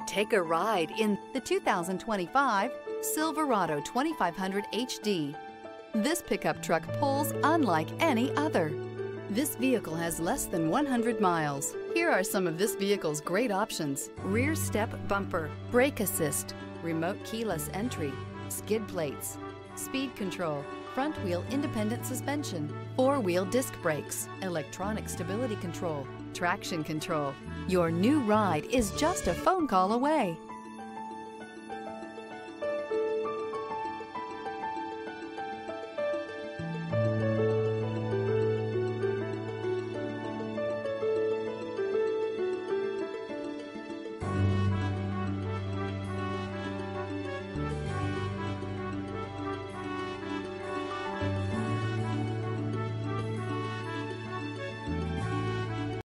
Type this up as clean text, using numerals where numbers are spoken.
Take a ride in the 2025 Silverado 2500HD. This pickup truck pulls unlike any other. This vehicle has less than 100 miles. Here are some of this vehicle's great options: rear step bumper, brake assist, remote keyless entry, skid plates, speed control, front wheel independent suspension, four-wheel disc brakes, electronic stability control, traction control. Your new ride is just a phone call away.